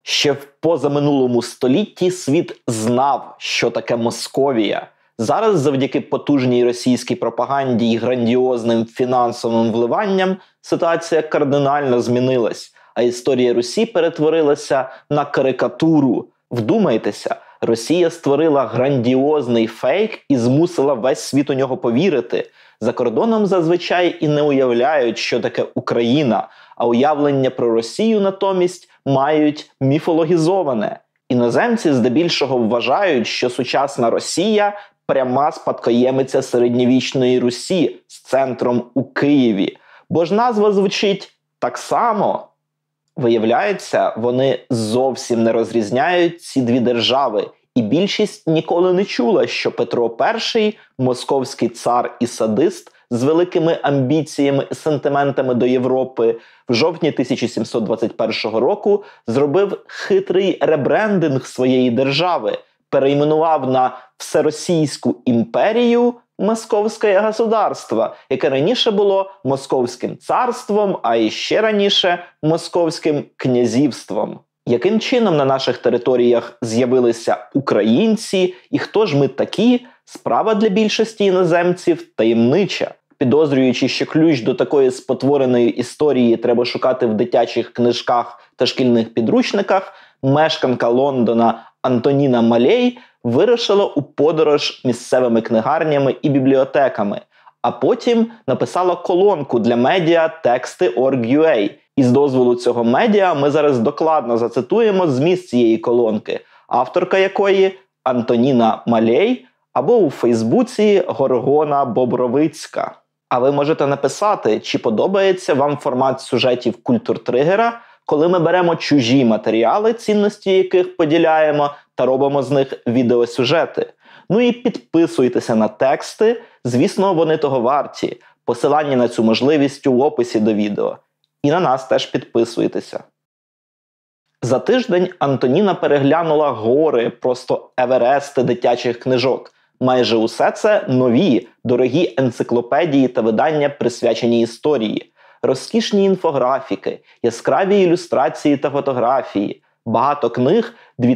Ще в позаминулому столітті світ знав, що таке Московія. Зараз завдяки потужній російській пропаганді і грандіозним фінансовим вливанням ситуація кардинально змінилась, а історія Русі перетворилася на карикатуру. Вдумайтеся, Росія створила грандіозний фейк і змусила весь світ у нього повірити. За кордоном зазвичай і не уявляють, що таке Україна, а уявлення про Росію натомість мають міфологізоване. Іноземці здебільшого вважають, що сучасна Росія – пряма спадкоємиця середньовічної Русі з центром у Києві. Бо ж назва звучить так само. Виявляється, вони зовсім не розрізняють ці дві держави. І більшість ніколи не чула, що Петро І – московський цар і садист з великими амбіціями і сентиментами до Європи, в жовтні 1721 року зробив хитрий ребрендинг своєї держави, перейменував на Всеросійську імперію Московське государство, яке раніше було Московським царством, а іще раніше Московським князівством. Яким чином на наших територіях з'явилися українці і хто ж ми такі, справа для більшості іноземців таємнича. Підозрюючи, що ключ до такої спотвореної історії треба шукати в дитячих книжках та шкільних підручниках, мешканка Лондона Антоніна Малей вирушила у подорож місцевими книгарнями і бібліотеками, а потім написала колонку для медіа «Тексти.org.ua». І з дозволу цього медіа ми зараз докладно зацитуємо зміст цієї колонки, авторка якої Антоніна Малей або у Фейсбуці Горгона Бобровицька. А ви можете написати, чи подобається вам формат сюжетів культуртригера, коли ми беремо чужі матеріали, цінності яких поділяємо, та робимо з них відеосюжети. Ну і підписуйтеся на тексти, звісно, вони того варті. Посилання на цю можливість у описі до відео. І на нас теж підписуйтеся. За тиждень Антоніна переглянула гори, просто еверести дитячих книжок. Майже усе це нові, дорогі енциклопедії та видання, присвячені історії. Розкішні інфографіки, яскраві ілюстрації та фотографії. Багато книг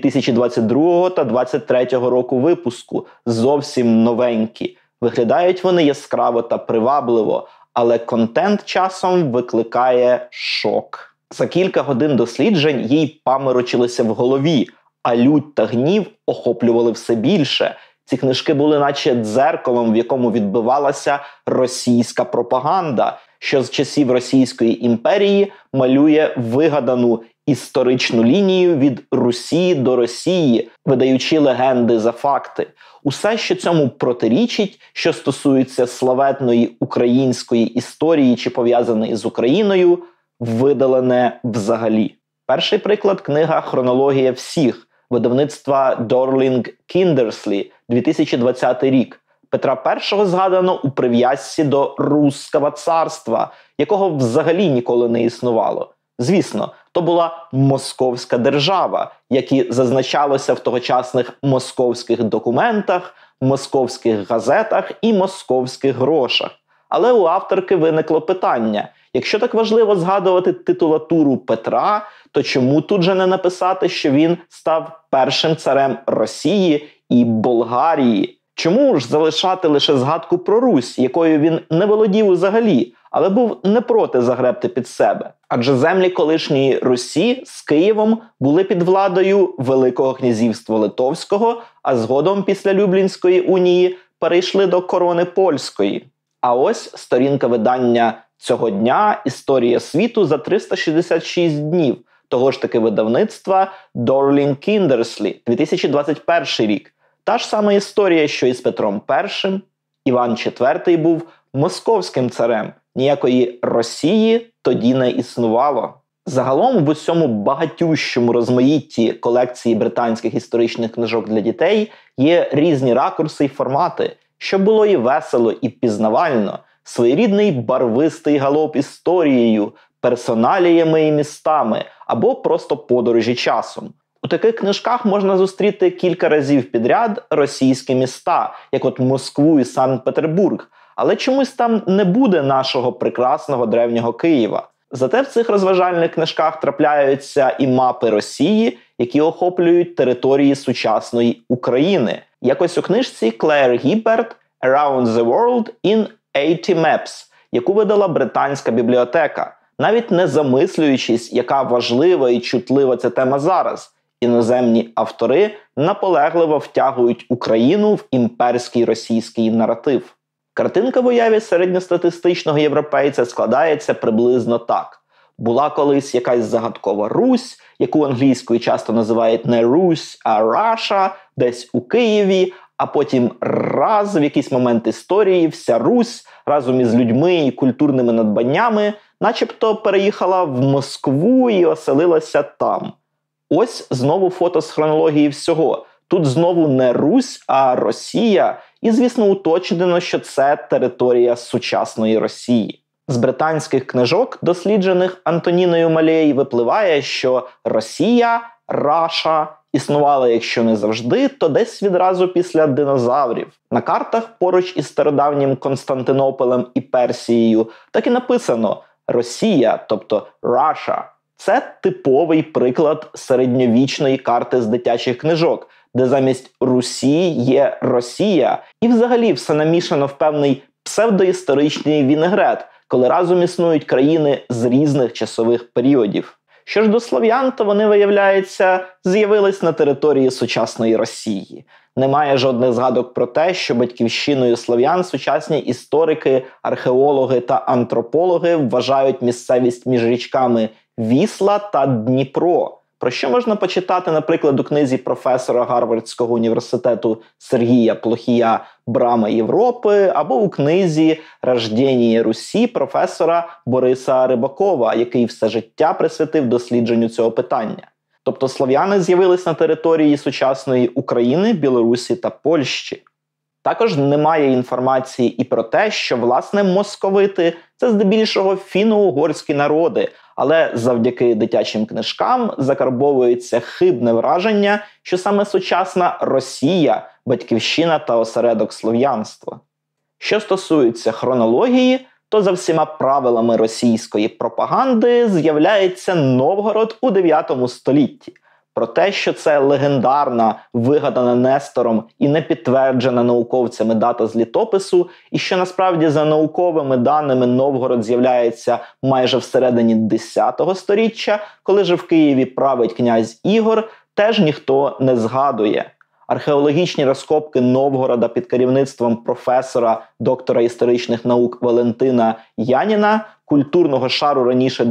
2022 та 2023 року випуску, зовсім новенькі. Виглядають вони яскраво та привабливо, але контент часом викликає шок. За кілька годин досліджень їй паморочилося в голові, а лють та гнів охоплювали все більше. Ці книжки були наче дзеркалом, в якому відбивалася російська пропаганда, що з часів Російської імперії малює вигадану історичну лінію від Русі до Росії, видаючи легенди за факти. Усе, що цьому протирічить, що стосується славетної української історії чи пов'язаної з Україною, видалене взагалі. Перший приклад – книга «Хронологія всіх» видавництва Dorling Kindersley, 2020 рік. Петра І згадано у прив'язці до Руського царства, якого взагалі ніколи не існувало. Звісно, то була московська держава, як і зазначалося в тогочасних московських документах, московських газетах і московських грошах. Але у авторки виникло питання: якщо так важливо згадувати титулатуру Петра, то чому тут же не написати, що він став першим царем Росії і Болгарії? Чому ж залишати лише згадку про Русь, якою він не володів взагалі, але був не проти загребти під себе? Адже землі колишньої Русі з Києвом були під владою Великого князівства Литовського, а згодом після Люблінської унії перейшли до корони польської. А ось сторінка видання цього дня «Історія світу за 366 днів» того ж таки видавництва Dorling Kindersley, 2021 рік. Та ж сама історія, що і з Петром І. Іван IV був московським царем. Ніякої Росії тоді не існувало. Загалом в усьому багатющому розмаїтті колекції британських історичних книжок для дітей є різні ракурси й формати, щоб було і весело, і пізнавально. Своєрідний барвистий галоп історією, персоналіями і містами, або просто подорожі часом. У таких книжках можна зустріти кілька разів підряд російські міста, як от Москву і Санкт-Петербург, але чомусь там не буде нашого прекрасного древнього Києва. Зате в цих розважальних книжках трапляються і мапи Росії, які охоплюють території сучасної України. Якось у книжці Клеєр Гіберт «Around the World in 80 Maps», яку видала британська бібліотека, навіть не замислюючись, яка важлива і чутлива ця тема зараз. Іноземні автори наполегливо втягують Україну в імперський російський наратив. Картинка в уяві середньостатистичного європейця складається приблизно так. Була колись якась загадкова Русь, яку англійською часто називають не Русь, а Раша, десь у Києві, а потім раз в якийсь момент історії вся Русь разом із людьми і культурними надбаннями начебто переїхала в Москву і оселилася там. Ось знову фото з хронології всього. Тут знову не Русь, а Росія, і, звісно, уточнено, що це територія сучасної Росії. З британських книжок, досліджених Антоніною Малей, випливає, що Росія, Раша, існувала, якщо не завжди, то десь відразу після динозаврів. На картах поруч із стародавнім Константинополем і Персією так і написано «Росія», тобто «Раша». Це типовий приклад середньовічної карти з дитячих книжок, де замість Русі є Росія, і взагалі все намішано в певний псевдоісторичний вінегрет, коли разом існують країни з різних часових періодів. Що ж до слов'ян, то вони, виявляється, з'явились на території сучасної Росії. Немає жодних згадок про те, що батьківщиною слов'ян сучасні історики, археологи та антропологи вважають місцевість між річками Вісла та Дніпро, про що можна почитати, наприклад, у книзі професора Гарвардського університету Сергія Плохія «Брама Європи» або у книзі «Рождєнє Русі» професора Бориса Рибакова, який все життя присвятив дослідженню цього питання. Тобто слов'яни з'явились на території сучасної України, Білорусі та Польщі. Також немає інформації і про те, що, власне, московити – це здебільшого фіно-угорські народи, але завдяки дитячим книжкам закарбовується хибне враження, що саме сучасна Росія – батьківщина та осередок слов'янства. Що стосується хронології, то за всіма правилами російської пропаганди з'являється Новгород у 9 столітті. Про те, що це легендарна, вигадана Нестором і не підтверджена науковцями дата з літопису, і що насправді за науковими даними Новгород з'являється майже всередині 10 сторіччя, коли же в Києві править князь Ігор, теж ніхто не згадує. Археологічні розкопки Новгорода під керівництвом професора, доктора історичних наук Валентина Яніна, культурного шару раніше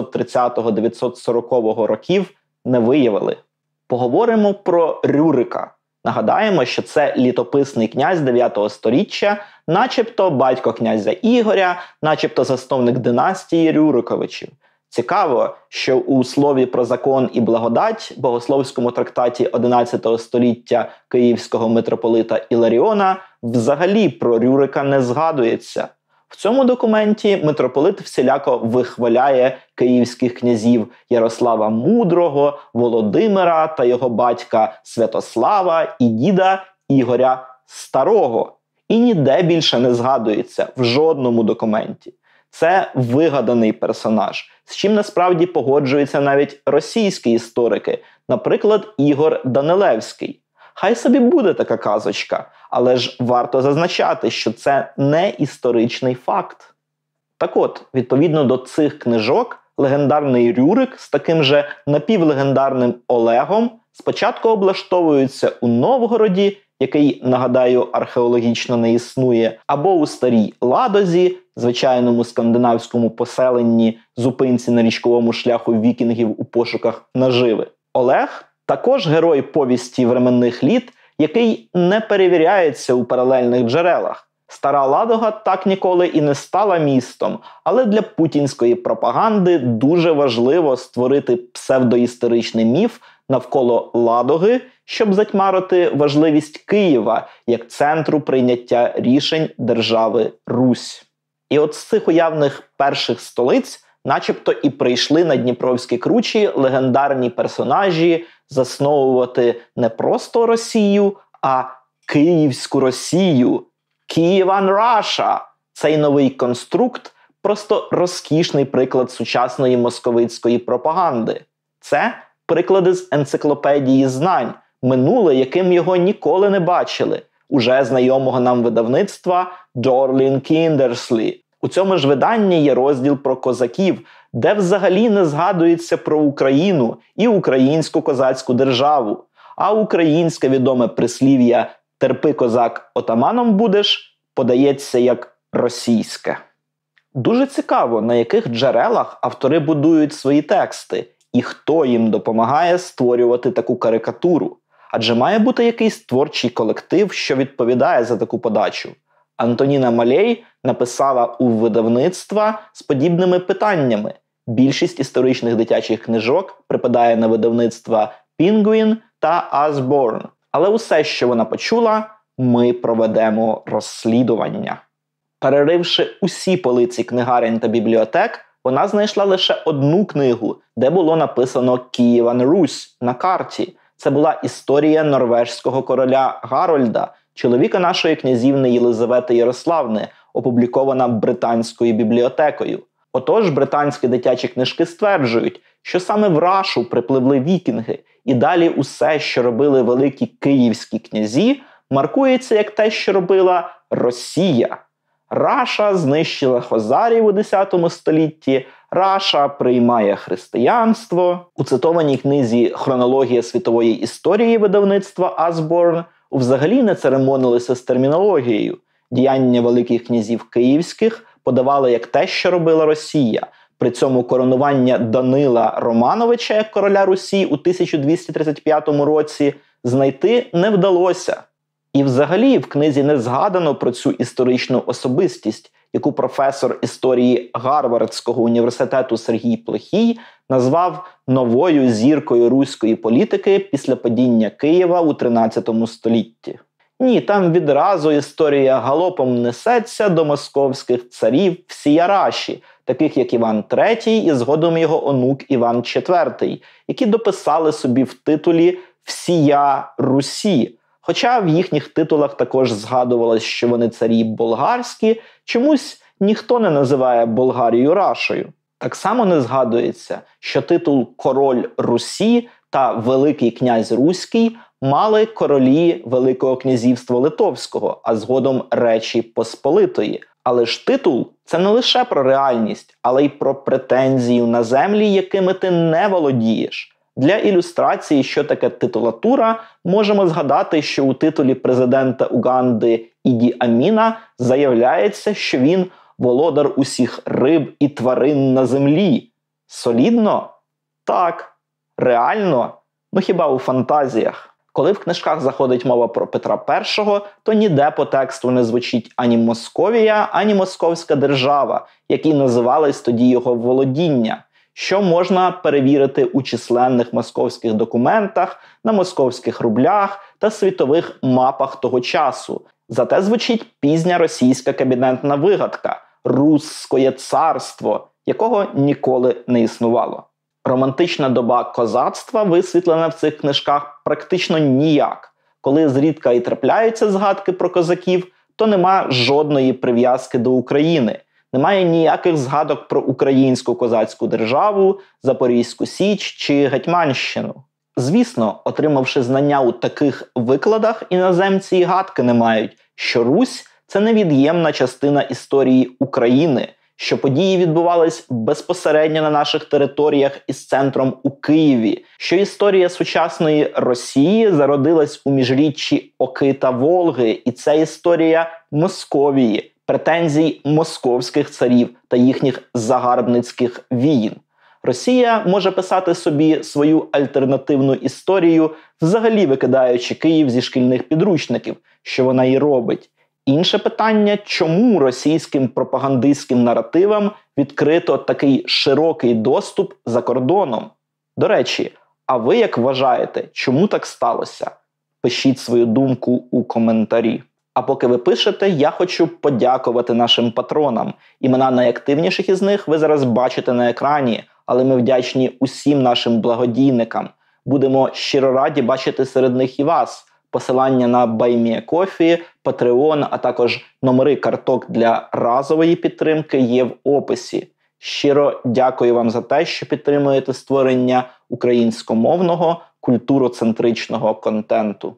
930-940 років, не виявили. Поговоримо про Рюрика. Нагадаємо, що це літописний князь 9 сторіччя, начебто батько князя Ігоря, начебто засновник династії Рюриковичів. Цікаво, що у «Слові про закон і благодать» богословському трактаті 11 століття київського митрополита Іларіона взагалі про Рюрика не згадується. В цьому документі митрополит всіляко вихваляє київських князів Ярослава Мудрого, Володимира та його батька Святослава і діда Ігоря Старого. І ніде більше не згадується, в жодному документі. Це вигаданий персонаж, з чим насправді погоджуються навіть російські історики, наприклад, Ігор Данилевський. Хай собі буде така казочка, але ж варто зазначати, що це не історичний факт. Так от, відповідно до цих книжок, легендарний Рюрик з таким же напівлегендарним Олегом спочатку облаштовуються у Новгороді, який, нагадаю, археологічно не існує, або у Старій Ладозі, звичайному скандинавському поселенні, зупинці на річковому шляху вікінгів у пошуках наживи. Олег – також герой повісті временних літ, який не перевіряється у паралельних джерелах. Стара Ладога так ніколи і не стала містом, але для путінської пропаганди дуже важливо створити псевдоісторичний міф навколо Ладоги, щоб затьмарити важливість Києва як центру прийняття рішень держави Русь. І от з цих уявних перших столиць начебто і прийшли на Дніпровські кручі легендарні персонажі засновувати не просто Росію, а Київську Росію. Kievan Russia. Цей новий конструкт просто розкішний приклад сучасної московицької пропаганди. Це приклади з енциклопедії знань, минуле, яким його ніколи не бачили, уже знайомого нам видавництва Dorling Kindersley. У цьому ж виданні є розділ про козаків, де взагалі не згадується про Україну і українську козацьку державу, а українське відоме прислів'я «терпи, козак, отаманом будеш» подається як російське. Дуже цікаво, на яких джерелах автори будують свої тексти і хто їм допомагає створювати таку карикатуру. Адже має бути якийсь творчий колектив, що відповідає за таку подачу. Антоніна Малей написала у видавництва з подібними питаннями. Більшість історичних дитячих книжок припадає на видавництва Penguin та Usborne. Але усе, що вона почула, ми проведемо розслідування. Переривши усі полиці книгарень та бібліотек, вона знайшла лише одну книгу, де було написано «Києван Русь» на карті. Це була історія норвежського короля Гарольда, чоловіка нашої князівни Єлизавети Ярославни, опублікована британською бібліотекою. Отож, британські дитячі книжки стверджують, що саме в Рашу припливли вікінги, і далі усе, що робили великі київські князі, маркується як те, що робила Росія. Раша знищила хозарів у X столітті, Раша приймає християнство. У цитованій книзі «Хронологія світової історії» видавництва Usborne взагалі не церемонилися з термінологією. Діяння великих князів київських подавали як те, що робила Росія. При цьому коронування Данила Романовича як короля Русі у 1235 році знайти не вдалося. І взагалі в книзі не згадано про цю історичну особистість, яку професор історії Гарвардського університету Сергій Плохій назвав новою зіркою руської політики після падіння Києва у 13 столітті. Ні, там відразу історія галопом несеться до московських царів всія Раші, таких як Іван III і згодом його онук Іван IV, які дописали собі в титулі «Всія Русі». Хоча в їхніх титулах також згадувалось, що вони царі болгарські, чомусь ніхто не називає Болгарію Рашою. Так само не згадується, що титул «Король Русі» та «Великий князь Руський» мали королі Великого князівства Литовського, а згодом Речі Посполитої. Але ж титул – це не лише про реальність, але й про претензію на землі, якими ти не володієш. Для ілюстрації, що таке титулатура, можемо згадати, що у титулі президента Уганди Іді Аміна заявляється, що він володар усіх риб і тварин на землі. Солідно? Так. Реально? Ну хіба у фантазіях? Коли в книжках заходить мова про Петра І, то ніде по тексту не звучить ані Московія, ані Московська держава, які називались тоді його володіння, що можна перевірити у численних московських документах, на московських рублях та світових мапах того часу. Зате звучить пізня російська кабінетна вигадка – «Русское царство», якого ніколи не існувало. Романтична доба козацтва висвітлена в цих книжках практично ніяк. Коли зрідка і трапляються згадки про козаків, то нема жодної прив'язки до України. Немає ніяких згадок про українську козацьку державу, Запорізьку Січ чи Гетьманщину. Звісно, отримавши знання у таких викладах, іноземці і гадки не мають, що Русь – це невід'ємна частина історії України, що події відбувались безпосередньо на наших територіях із центром у Києві, що історія сучасної Росії зародилась у міжріччі Оки та Волги, і це історія Московії, претензій московських царів та їхніх загарбницьких війн. Росія може писати собі свою альтернативну історію, взагалі викидаючи Київ зі шкільних підручників, що вона і робить. Інше питання, чому російським пропагандистським наративам відкрито такий широкий доступ за кордоном? До речі, а ви як вважаєте, чому так сталося? Пишіть свою думку у коментарі. А поки ви пишете, я хочу подякувати нашим патронам. Імена найактивніших із них ви зараз бачите на екрані, але ми вдячні усім нашим благодійникам. Будемо щиро раді бачити серед них і вас. Посилання на BuyMeACoffee, Patreon, а також номери карток для разової підтримки є в описі. Щиро дякую вам за те, що підтримуєте створення українськомовного культуроцентричного контенту.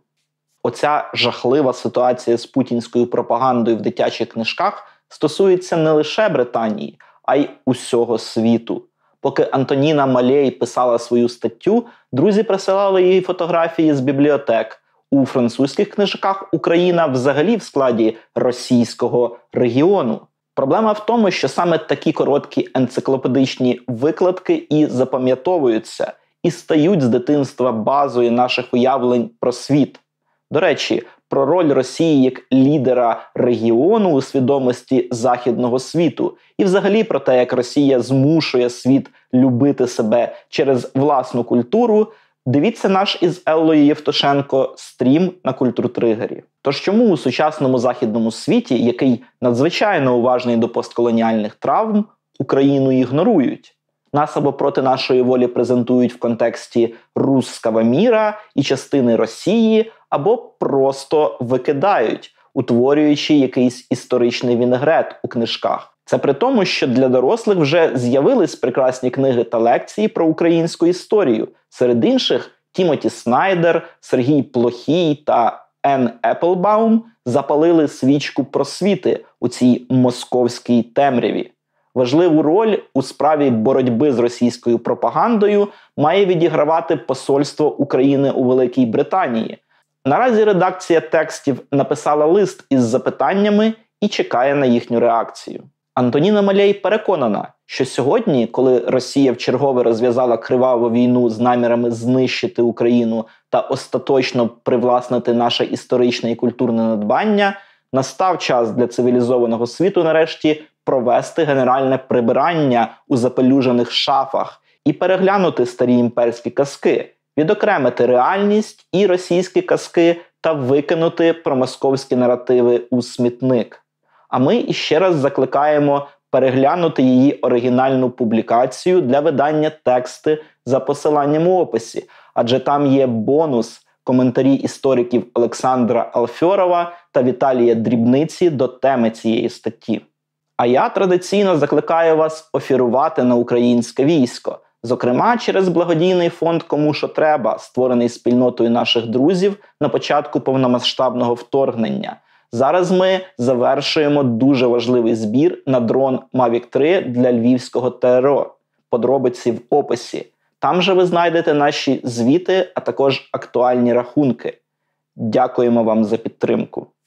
Оця жахлива ситуація з путінською пропагандою в дитячих книжках стосується не лише Британії, а й усього світу. Поки Антоніна Малей писала свою статтю, друзі присилали їй фотографії з бібліотек. У французьких книжках Україна взагалі в складі російського регіону. Проблема в тому, що саме такі короткі енциклопедичні викладки і запам'ятовуються, і стають з дитинства базою наших уявлень про світ. До речі, про роль Росії як лідера регіону у свідомості західного світу і взагалі про те, як Росія змушує світ любити себе через власну культуру, дивіться наш із Еллою Євтушенко стрім на Культуртригері. Тож чому у сучасному західному світі, який надзвичайно уважний до постколоніальних травм, Україну ігнорують? Нас або проти нашої волі презентують в контексті «русского міра» і частини Росії, або просто викидають, утворюючи якийсь історичний вінегрет у книжках. Це при тому, що для дорослих вже з'явились прекрасні книги та лекції про українську історію. Серед інших Тімоті Снайдер, Сергій Плохій та Енн Еплбаум запалили свічку просвіти у цій московській темряві. Важливу роль у справі боротьби з російською пропагандою має відігравати посольство України у Великій Британії. Наразі редакція текстів написала лист із запитаннями і чекає на їхню реакцію. Антоніна Малей переконана, що сьогодні, коли Росія вчергове розв'язала криваву війну з намірами знищити Україну та остаточно привласнити наше історичне і культурне надбання, настав час для цивілізованого світу нарешті провести генеральне прибирання у запелюжених шафах і переглянути старі імперські казки, відокремити реальність і російські казки та викинути промосковські наративи у смітник. А ми іще раз закликаємо переглянути її оригінальну публікацію для видання тексти за посиланням у описі, адже там є бонус – коментарі істориків Олександра Алфьорова та Віталія Дрібниці до теми цієї статті. А я традиційно закликаю вас офірувати на українське військо, зокрема через благодійний фонд «Кому що треба», створений спільнотою наших друзів на початку повномасштабного вторгнення. Зараз ми завершуємо дуже важливий збір на дрон Mavic 3 для львівського ТРО. Подробиці в описі. Там же ви знайдете наші звіти, а також актуальні рахунки. Дякуємо вам за підтримку.